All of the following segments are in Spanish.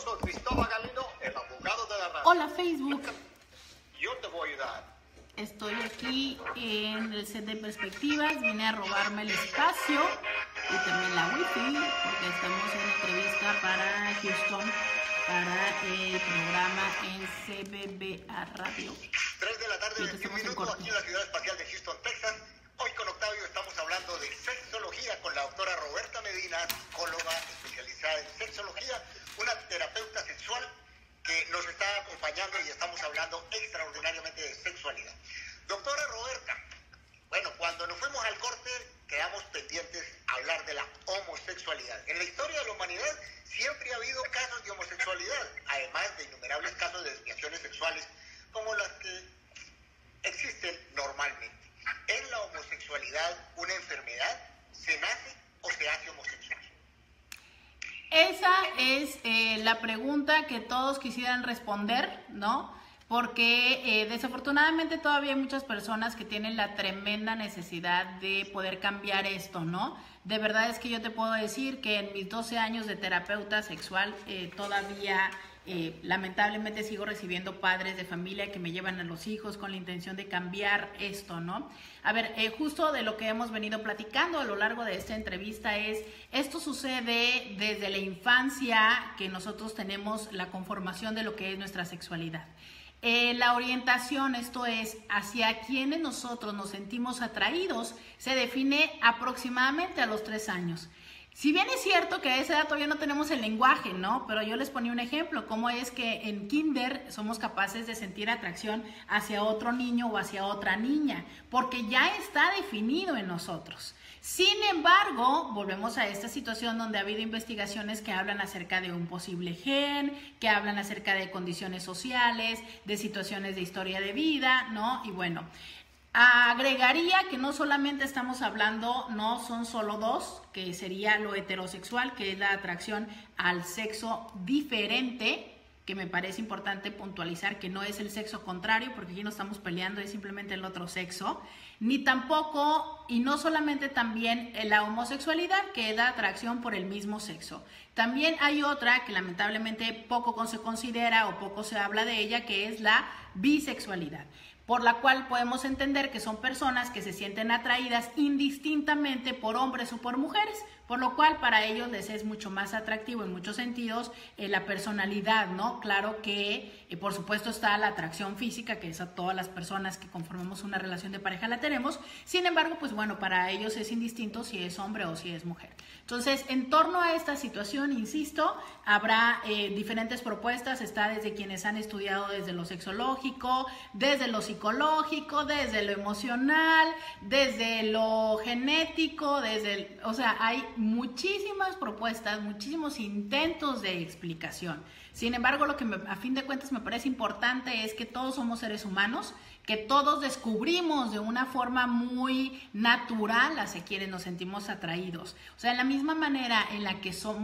soy Cristóbal Galindo, el abogado de la radio. Hola Facebook. Yo te voy a ayudar. Estoy aquí en el set de perspectivas, vine a robarme el espacio y también la wifi porque estamos en entrevista para Houston, para el programa en CBBA Radio. 3 de la tarde, 21 minutos, aquí en la Ciudad Espacial de Houston, Texas. Hoy con Octavio estamos hablando de sexología con la doctora Roberta Medina, psicóloga especializada en sexología, una terapeuta sexual que nos está acompañando y estamos hablando extraordinariamente de sexualidad. Doctora Roberta, bueno, cuando nos fuimos al corte quedamos pendientes a hablar de la homosexualidad. En la historia de la humanidad siempre ha habido casos de homosexualidad, además de innumerables casos de desviaciones sexuales como las que existen normalmente. ¿Es la homosexualidad una enfermedad? ¿Se nace o se hace homosexual? Esa es la pregunta que todos quisieran responder, ¿no? Porque desafortunadamente todavía hay muchas personas que tienen la tremenda necesidad de poder cambiar esto, ¿no? De verdad es que yo te puedo decir que en mis 12 años de terapeuta sexual todavía lamentablemente sigo recibiendo padres de familia que me llevan a los hijos con la intención de cambiar esto, ¿no? A ver, justo de lo que hemos venido platicando a lo largo de esta entrevista es, esto sucede desde la infancia que nosotros tenemos la conformación de lo que es nuestra sexualidad. La orientación, esto es, hacia quienes nosotros nos sentimos atraídos, se define aproximadamente a los 3 años. Si bien es cierto que a esa edad todavía no tenemos el lenguaje, ¿no? Pero yo les ponía un ejemplo, cómo es que en kinder somos capaces de sentir atracción hacia otro niño o hacia otra niña, porque ya está definido en nosotros. Sin embargo, volvemos a esta situación donde ha habido investigaciones que hablan acerca de un posible gen, que hablan acerca de condiciones sociales, de situaciones de historia de vida, ¿no? Y bueno, agregaría que no solamente estamos hablando, no son solo dos, que sería lo heterosexual, que es la atracción al sexo diferente, que me parece importante puntualizar que no es el sexo contrario, porque aquí no estamos peleando, es simplemente el otro sexo, ni tampoco, y no solamente también la homosexualidad, que es la atracción por el mismo sexo. También hay otra que lamentablemente poco se considera o poco se habla de ella, que es la bisexualidad, por la cual podemos entender que son personas que se sienten atraídas indistintamente por hombres o por mujeres, por lo cual para ellos les es mucho más atractivo en muchos sentidos la personalidad, ¿no? Claro que por supuesto está la atracción física, que es a todas las personas que conformamos una relación de pareja la tenemos, sin embargo, pues bueno, para ellos es indistinto si es hombre o si es mujer. Entonces, en torno a esta situación, insisto, habrá diferentes propuestas, está desde quienes han estudiado desde lo sexológico, desde lo psicológico, desde lo emocional, desde lo genético, o sea, hay muchísimas propuestas, muchísimos intentos de explicación. Sin embargo, lo que a fin de cuentas me parece importante es que todos somos seres humanos, que todos descubrimos de una forma muy natural hacia quienes nos sentimos atraídos. O sea, en la misma manera en la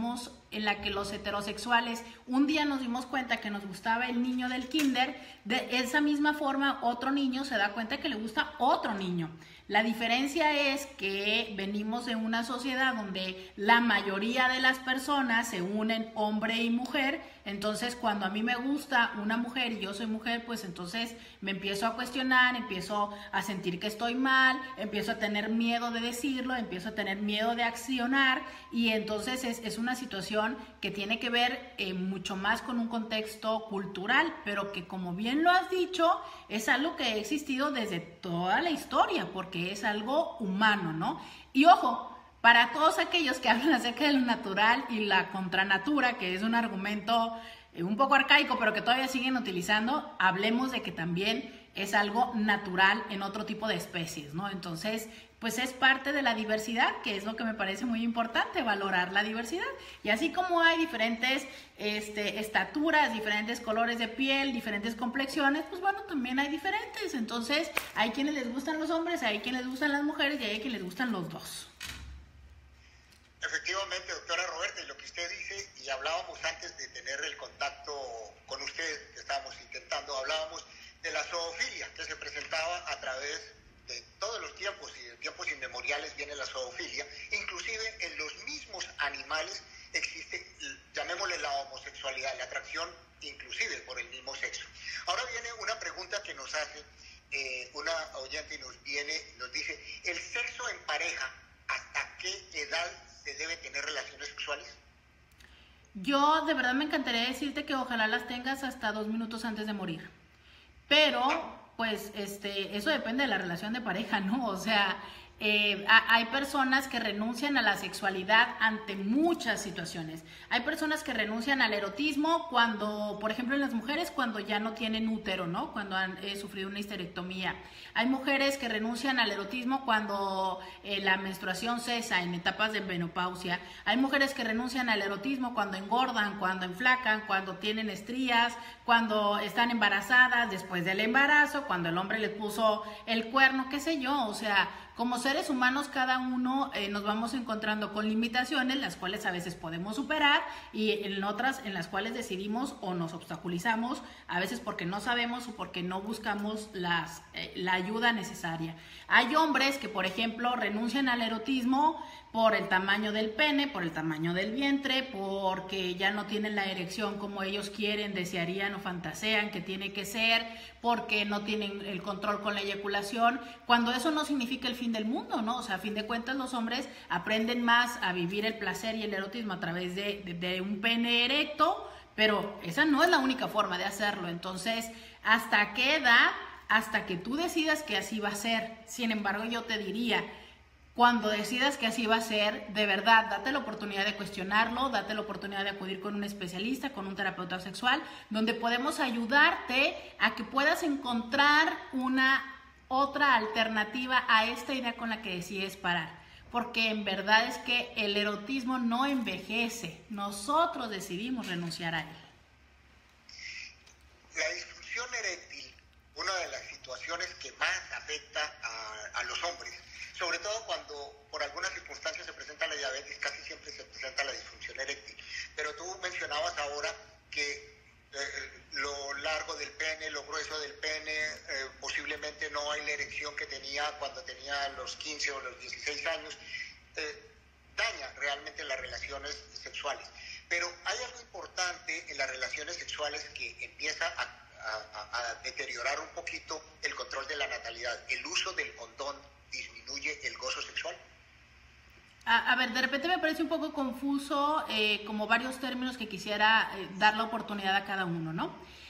que los heterosexuales un día nos dimos cuenta que nos gustaba el niño del kinder, de esa misma forma otro niño se da cuenta que le gusta otro niño. La diferencia es que venimos de una sociedad donde la mayoría de las personas se unen hombre y mujer, entonces cuando a mí me gusta una mujer y yo soy mujer, pues entonces me empiezo a cuestionar, empiezo a sentir que estoy mal, empiezo a tener miedo de decirlo, empiezo a tener miedo de accionar y entonces es una situación que tiene que ver mucho más con un contexto cultural, pero que como bien lo has dicho, es algo que ha existido desde toda la historia, porque es algo humano, ¿no? Y ojo, para todos aquellos que hablan acerca de lo natural y la contranatura, que es un argumento un poco arcaico, pero que todavía siguen utilizando, hablemos de que también es algo natural en otro tipo de especies, ¿no? Entonces, pues es parte de la diversidad, que es lo que me parece muy importante, valorar la diversidad. Y así como hay diferentes estaturas, diferentes colores de piel, diferentes complexiones, pues bueno, también hay diferentes. Entonces, hay quienes les gustan los hombres, hay quienes les gustan las mujeres y hay quienes les gustan los dos. Efectivamente, doctora Roberta, y lo que usted dice, y hablábamos antes de tener el contacto con usted, que estábamos intentando, hablábamos de la zoofilia, que se presentaba a través de todos los tiempos y de tiempos inmemoriales viene la zoofilia, inclusive en los mismos animales existe, llamémosle la homosexualidad, la atracción inclusive por el mismo sexo. Ahora viene una pregunta que nos hace una oyente y nos dice, ¿el sexo en pareja hasta qué edad se debe tener relaciones sexuales? Yo de verdad me encantaría decirte que ojalá las tengas hasta 2 minutos antes de morir. Pero, pues, eso depende de la relación de pareja, ¿no? O sea, hay personas que renuncian a la sexualidad ante muchas situaciones. Hay personas que renuncian al erotismo cuando, por ejemplo, en las mujeres, cuando ya no tienen útero, ¿no? Cuando han sufrido una histerectomía. Hay mujeres que renuncian al erotismo cuando la menstruación cesa, en etapas de menopausia. Hay mujeres que renuncian al erotismo cuando engordan, cuando enflacan, cuando tienen estrías, cuando están embarazadas, después del embarazo, cuando el hombre les puso el cuerno, qué sé yo. O sea, como seres humanos, cada uno nos vamos encontrando con limitaciones, las cuales a veces podemos superar, y en otras en las cuales decidimos o nos obstaculizamos, a veces porque no sabemos o porque no buscamos la ayuda necesaria. Hay hombres que, por ejemplo, renuncian al erotismo por el tamaño del pene, por el tamaño del vientre, porque ya no tienen la erección como ellos quieren, desearían o fantasean que tiene que ser, porque no tienen el control con la eyaculación, cuando eso no significa el fin del mundo, ¿no? O sea, a fin de cuentas los hombres aprenden más a vivir el placer y el erotismo a través de un pene erecto, pero esa no es la única forma de hacerlo. Entonces, ¿hasta qué edad? Hasta que tú decidas que así va a ser. Sin embargo, yo te diría, cuando decidas que así va a ser, de verdad, date la oportunidad de cuestionarlo, date la oportunidad de acudir con un especialista, con un terapeuta sexual, donde podemos ayudarte a que puedas encontrar una otra alternativa a esta idea con la que decides parar. Porque en verdad es que el erotismo no envejece, nosotros decidimos renunciar a él. La disfunción eréctil, una de las situaciones que más afecta a los hombres, sobre todo cuando por algunas circunstancias se presenta la diabetes, casi siempre se presenta la disfunción eréctil. Pero tú mencionabas ahora que lo largo del pene, lo grueso del pene, posiblemente no hay la erección que tenía cuando tenía los 15 o los 16 años, daña realmente las relaciones sexuales. Pero hay algo importante en las relaciones sexuales que empieza a deteriorar un poquito el control de la natalidad. El uso del condón disminuye el gozo sexual. A ver, de repente me parece un poco confuso, como varios términos que quisiera dar la oportunidad a cada uno, ¿no?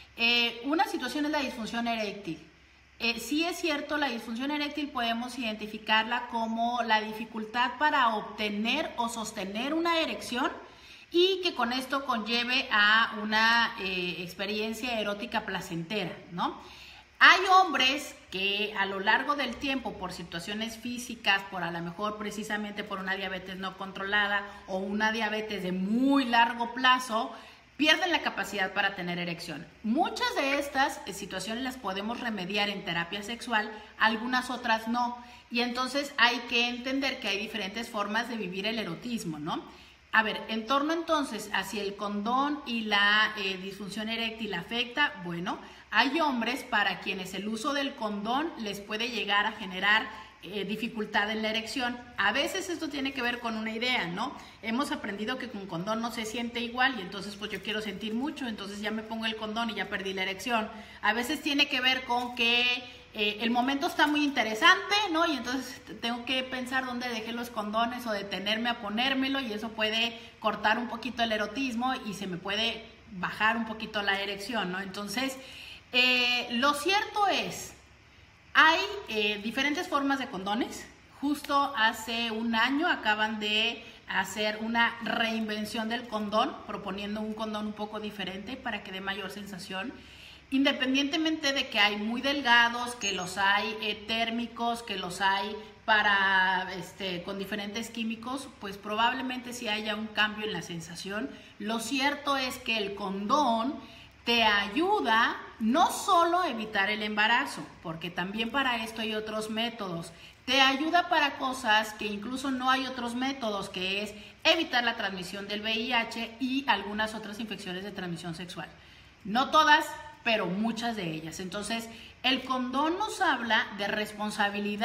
Una situación es la disfunción eréctil. Sí es cierto, la disfunción eréctil podemos identificarla como la dificultad para obtener o sostener una erección y que con esto conlleve a una experiencia erótica placentera, ¿no? Hay hombres que a lo largo del tiempo, por situaciones físicas, por a lo mejor precisamente por una diabetes no controlada o una diabetes de muy largo plazo, pierden la capacidad para tener erección. Muchas de estas situaciones las podemos remediar en terapia sexual, algunas otras no. Y entonces hay que entender que hay diferentes formas de vivir el erotismo, ¿no? A ver, en torno entonces a si el condón y la disfunción eréctil afecta, bueno, hay hombres para quienes el uso del condón les puede llegar a generar dificultad en la erección. A veces esto tiene que ver con una idea, ¿no? Hemos aprendido que con condón no se siente igual y entonces pues yo quiero sentir mucho, entonces ya me pongo el condón y ya perdí la erección. A veces tiene que ver con que el momento está muy interesante, ¿no? Y entonces tengo que pensar dónde dejé los condones o detenerme a ponérmelo y eso puede cortar un poquito el erotismo y se me puede bajar un poquito la erección, ¿no? Entonces, lo cierto es, hay diferentes formas de condones. Justo hace un año acaban de hacer una reinvención del condón, proponiendo un condón un poco diferente para que dé mayor sensación. Independientemente de que hay muy delgados, que los hay térmicos, que los hay para con diferentes químicos, pues probablemente sí haya un cambio en la sensación. Lo cierto es que el condón te ayuda no solo a evitar el embarazo, porque también para esto hay otros métodos. Te ayuda para cosas que incluso no hay otros métodos, que es evitar la transmisión del VIH y algunas otras infecciones de transmisión sexual. No todas, pero muchas de ellas. Entonces, el condón nos habla de responsabilidad,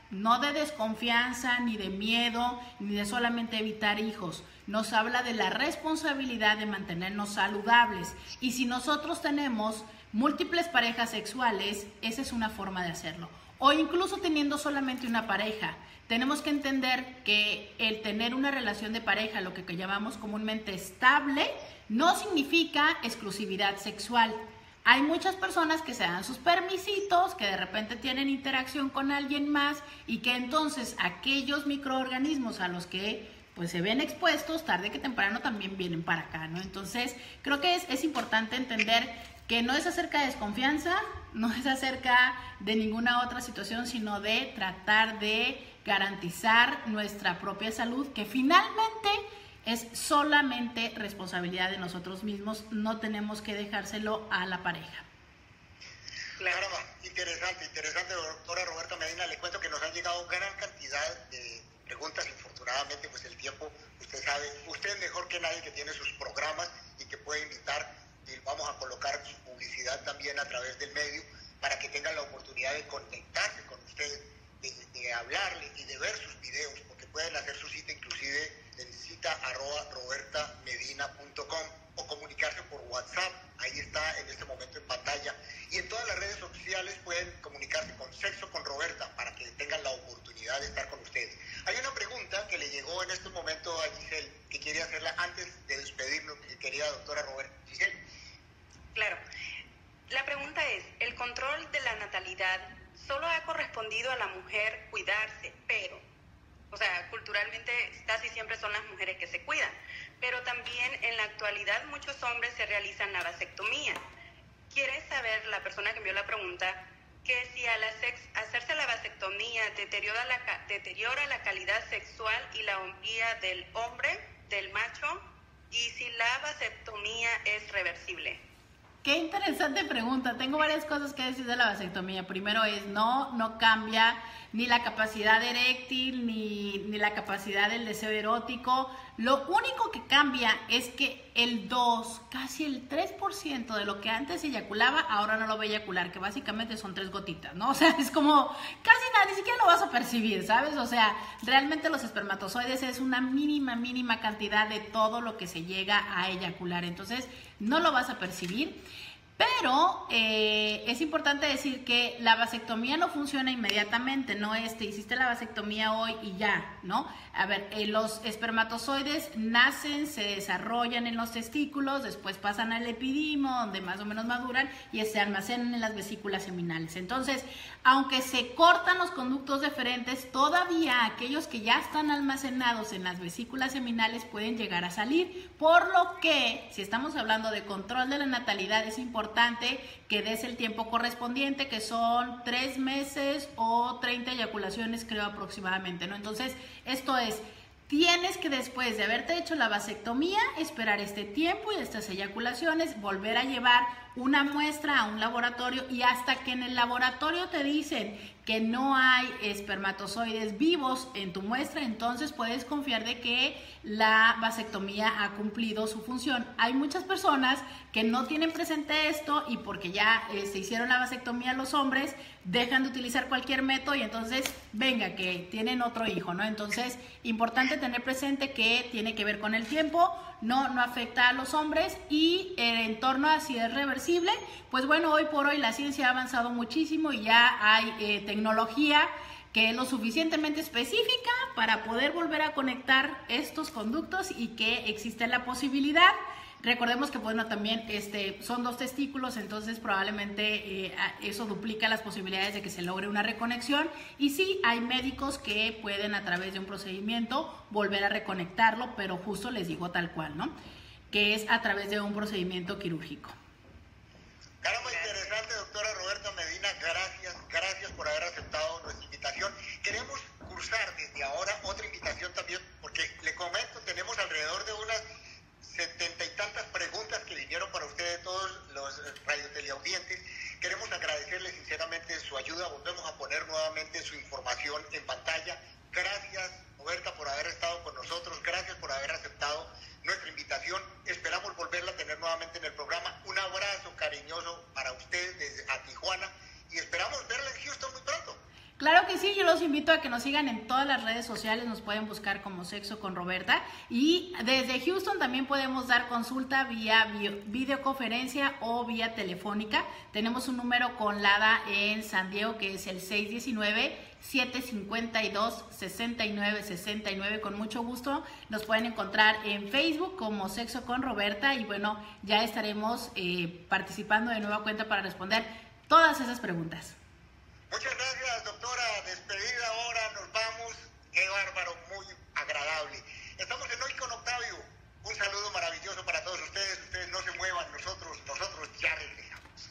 no de desconfianza, ni de miedo, ni de solamente evitar hijos. Nos habla de la responsabilidad de mantenernos saludables. Y si nosotros tenemos múltiples parejas sexuales, esa es una forma de hacerlo. O incluso teniendo solamente una pareja. Tenemos que entender que el tener una relación de pareja, lo que llamamos comúnmente estable, no significa exclusividad sexual. Hay muchas personas que se dan sus permisitos, que de repente tienen interacción con alguien más y que entonces aquellos microorganismos a los que pues se ven expuestos, tarde que temprano también vienen para acá, ¿no? Entonces, creo que es importante entender que no es acerca de desconfianza, no es acerca de ninguna otra situación, sino de tratar de garantizar nuestra propia salud, que finalmente es solamente responsabilidad de nosotros mismos, no tenemos que dejárselo a la pareja. Claro, interesante, doctora Roberta Medina. Le cuento que nos han llegado gran cantidad de preguntas. Infortunadamente, pues el tiempo, usted sabe, usted es mejor que nadie que tiene sus programas y que puede invitar, y vamos a colocar su publicidad también a través del medio para que tengan la oportunidad de conectarse con usted, de hablarle y de ver sus videos, porque pueden hacer su cita inclusive en cita@robertamedina.com o comunicarse por WhatsApp, ahí está en este momento en pantalla, y en todas las redes sociales pueden comunicarse con Sexo con Roberta para que tengan la oportunidad de estar con ustedes. Hay una pregunta que le llegó en este momento a Giselle, que quería hacerla antes de despedirnos, querida doctora Roberta. Giselle. Claro, la pregunta es, ¿el control de la natalidad solo ha correspondido a la mujer cuidarse, pero, o sea, culturalmente casi siempre son las mujeres que se cuidan, pero también en la actualidad muchos hombres se realizan la vasectomía? Quiere saber la persona que envió la pregunta que si al hacerse la vasectomía deteriora la calidad sexual y la hombría del hombre, del macho, y si la vasectomía es reversible. Qué interesante pregunta. Tengo varias cosas que decir de la vasectomía. Primero es, no cambia ni la capacidad eréctil, ni la capacidad del deseo erótico. Lo único que cambia es que casi el 3% de lo que antes eyaculaba, ahora no lo va a eyacular, que básicamente son 3 gotitas, ¿no? O sea, es como casi nada, ni siquiera lo vas a percibir, ¿sabes? O sea, realmente los espermatozoides es una mínima cantidad de todo lo que se llega a eyacular. Entonces, no lo vas a percibir. Pero es importante decir que la vasectomía no funciona inmediatamente, no te hiciste la vasectomía hoy y ya, ¿no? A ver, los espermatozoides nacen, se desarrollan en los testículos, después pasan al epidimo, donde más o menos maduran y se almacenan en las vesículas seminales. Entonces, aunque se cortan los conductos deferentes, todavía aquellos que ya están almacenados en las vesículas seminales pueden llegar a salir, por lo que, si estamos hablando de control de la natalidad, es importante que des el tiempo correspondiente, que son 3 meses o 30 eyaculaciones, creo, aproximadamente, ¿no? Entonces, esto es, tienes que después de haberte hecho la vasectomía, esperar este tiempo y estas eyaculaciones, volver a llevar una muestra a un laboratorio, y hasta que en el laboratorio te dicen que no hay espermatozoides vivos en tu muestra, entonces puedes confiar de que la vasectomía ha cumplido su función. Hay muchas personas que no tienen presente esto y porque ya se hicieron la vasectomía los hombres, dejan de utilizar cualquier método y entonces, venga, que tienen otro hijo, ¿no? Entonces, importante tener presente que tiene que ver con el tiempo, no afecta a los hombres, y en torno a si es reversible, pues bueno, hoy por hoy la ciencia ha avanzado muchísimo y ya hay tecnología que es lo suficientemente específica para poder volver a conectar estos conductos y que existe la posibilidad. Recordemos que, bueno, también son 2 testículos, entonces probablemente eso duplica las posibilidades de que se logre una reconexión. Y sí, hay médicos que pueden a través de un procedimiento volver a reconectarlo, pero justo les digo tal cual, ¿no? Que es a través de un procedimiento quirúrgico. Caramba, interesante, doctora Roberta Medina. Gracias por haber aceptado nuestra invitación. Queremos cursar desde ahora otra invitación también, porque le comento, tenemos alrededor de unas 70 y tantas preguntas que vinieron para ustedes, todos los radioteleaudientes. Queremos agradecerles sinceramente su ayuda. Volvemos a poner nuevamente su información en pantalla. Gracias, Roberta, por haber estado con nosotros. Gracias por haber aceptado nuestra invitación. Esperamos volverla a tener nuevamente en el programa. Un abrazo cariñoso para ustedes desde Tijuana y esperamos verla en Houston muy pronto. Claro que sí, yo los invito a que nos sigan en todas las redes sociales, nos pueden buscar como Sexo con Roberta, y desde Houston también podemos dar consulta vía videoconferencia o vía telefónica. Tenemos un número con Lada en San Diego que es el 619-752-6969. Con mucho gusto nos pueden encontrar en Facebook como Sexo con Roberta, y bueno, ya estaremos participando de nueva cuenta para responder todas esas preguntas. Muchas gracias, doctora. Despedida ahora, nos vamos. Qué bárbaro, muy agradable. Estamos en Hoy con Octavio. Un saludo maravilloso para todos ustedes. Ustedes no se muevan, nosotros ya regresamos.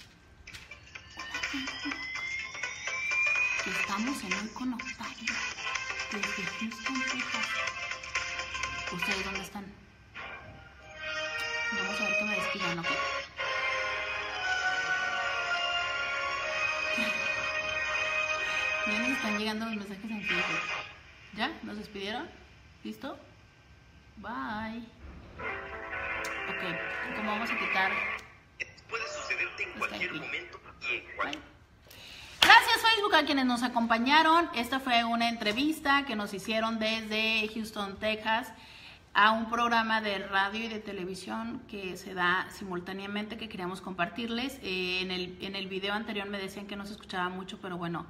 Estamos en Hoy con Octavio, desde Houston, Texas. ¿Ustedes dónde están? Vamos a ver que me despidan, ¿ok? Ya nos están llegando los mensajes en Facebook. ¿Ya? ¿Nos despidieron? ¿Listo? Bye. Ok, como vamos a quitar... Puede sucederte en cualquier momento y en cualquier... Gracias Facebook a quienes nos acompañaron. Esta fue una entrevista que nos hicieron desde Houston, Texas, a un programa de radio y de televisión que se da simultáneamente, que queríamos compartirles. En el video anterior me decían que no se escuchaba mucho, pero bueno,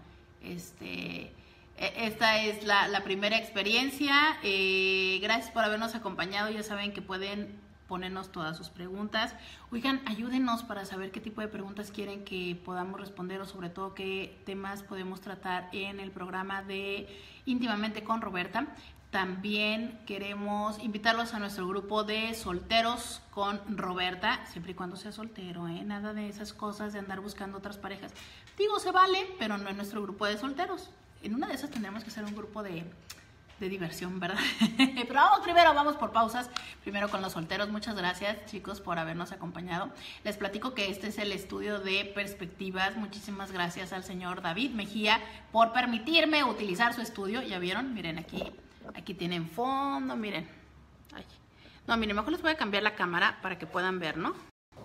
esta es la primera experiencia. Gracias por habernos acompañado. Ya saben que pueden ponernos todas sus preguntas. Oigan, ayúdenos para saber qué tipo de preguntas quieren que podamos responder, o sobre todo qué temas podemos tratar en el programa de Íntimamente con Roberta. También queremos invitarlos a nuestro grupo de solteros con Roberta, siempre y cuando sea soltero, nada de esas cosas de andar buscando otras parejas. Digo, se vale, pero no en nuestro grupo de solteros. En una de esas tendremos que hacer un grupo de diversión, ¿verdad? Pero vamos por pausas. Primero con los solteros. Muchas gracias, chicos, por habernos acompañado. Les platico que este es el estudio de Perspectivas. Muchísimas gracias al señor David Mejía por permitirme utilizar su estudio. ¿Ya vieron? Miren, aquí tienen fondo, miren. Ay. No, miren, mejor les voy a cambiar la cámara para que puedan ver, ¿no?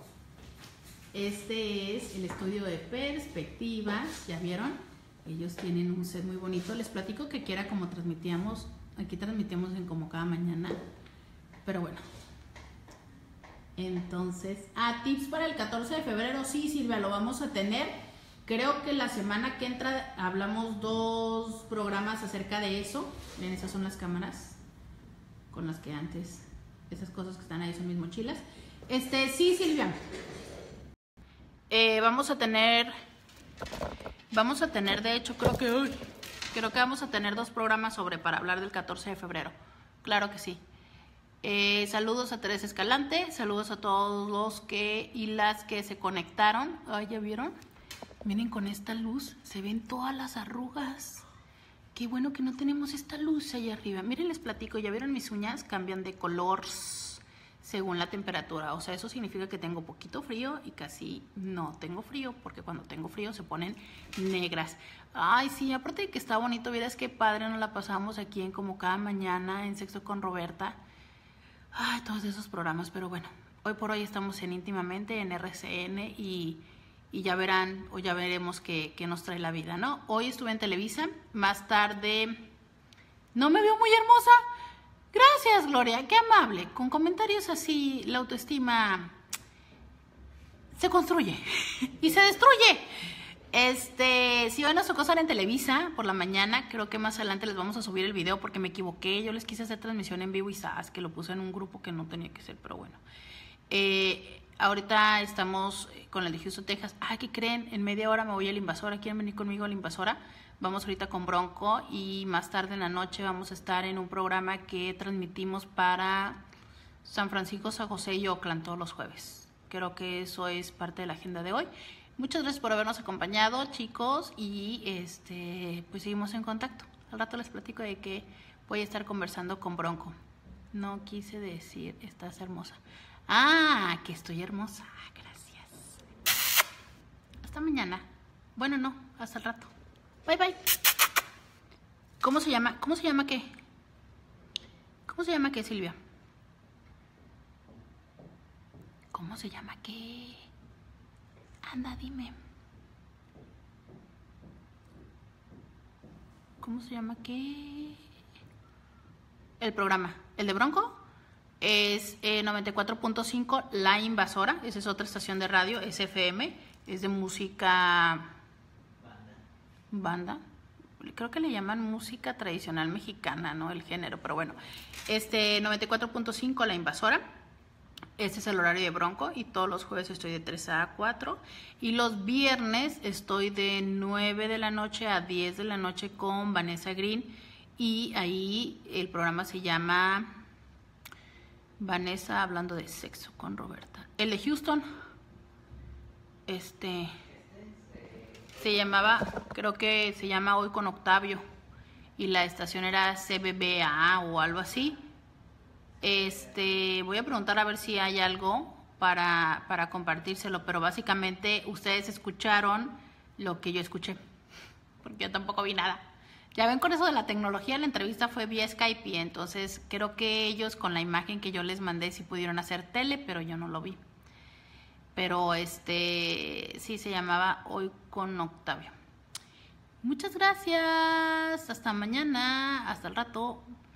Este es el estudio de Perspectivas, ¿ya vieron? Ellos tienen un set muy bonito. Les platico que aquí era como transmitíamos, aquí transmitimos en como cada mañana, pero bueno. Entonces, tips para el 14 de febrero, sí, Silvia, lo vamos a tener. Creo que la semana que entra hablamos 2 programas acerca de eso. Miren, esas son las cámaras con las que antes, esas cosas que están ahí son mis mochilas. Sí, Silvia. Vamos a tener, de hecho, creo que vamos a tener 2 programas para hablar del 14 de febrero. Claro que sí. Saludos a Teresa Escalante, saludos a todos los que y las que se conectaron. Ay, ¿ya vieron? Miren, con esta luz se ven todas las arrugas. Qué bueno que no tenemos esta luz allá arriba. Miren, les platico, ¿ya vieron mis uñas? Cambian de color según la temperatura. O sea, eso significa que tengo poquito frío y casi no tengo frío, porque cuando tengo frío se ponen negras. Ay, sí, aparte de que está bonito, vieras qué padre nos la pasamos aquí en como cada mañana en Sexo con Roberta. Ay, todos esos programas, pero bueno, hoy por hoy estamos en Íntimamente, en RCN, y ya verán o ya veremos qué nos trae la vida, ¿no? Hoy estuve en Televisa, más tarde... ¿No me veo muy hermosa? Gracias, Gloria, qué amable. Con comentarios así, la autoestima se construye y se destruye. Si hoy nos tocó estar en Televisa por la mañana, creo que más adelante les vamos a subir el video porque me equivoqué. Yo les quise hacer transmisión en vivo y ¡zas! Que lo puse en un grupo que no tenía que ser, pero bueno. Ahorita estamos con el de Houston, Texas. ¿Qué creen? En media hora me voy a La Invasora. ¿Quieren venir conmigo a La Invasora? Vamos ahorita con Bronco y más tarde en la noche vamos a estar en un programa que transmitimos para San Francisco, San José y Oakland todos los jueves. Creo que eso es parte de la agenda de hoy. Muchas gracias por habernos acompañado, chicos, y pues seguimos en contacto. Al rato les platico de que voy a estar conversando con Bronco. No quise decir, estás hermosa. Que estoy hermosa. Gracias. Hasta mañana. Bueno, no, hasta el rato. Bye, bye. ¿Cómo se llama? ¿Cómo se llama qué? ¿Cómo se llama qué, Silvia? ¿Cómo se llama qué? Anda, dime. ¿cómo se llama? ¿Qué? El programa, el de Bronco, es 94.5 La Invasora. Esa es otra estación de radio, es FM, es de música banda. Creo que le llaman música tradicional mexicana, ¿no? El género, pero bueno. 94.5 La Invasora. Este es el horario de Bronco y todos los jueves estoy de 3 a 4. Y los viernes estoy de 9 de la noche a 10 de la noche con Vanessa Green. Y ahí el programa se llama Vanessa hablando de sexo con Roberta. El de Houston, se llamaba, creo que se llama Hoy con Octavio. Y la estación era CBBA o algo así. Voy a preguntar a ver si hay algo para compartírselo, pero básicamente ustedes escucharon lo que yo escuché, porque yo tampoco vi nada. Ya ven, con eso de la tecnología, la entrevista fue vía Skype y entonces creo que ellos con la imagen que yo les mandé sí pudieron hacer tele, pero yo no lo vi. Pero sí se llamaba Hoy con Octavio. Muchas gracias, hasta mañana, hasta el rato.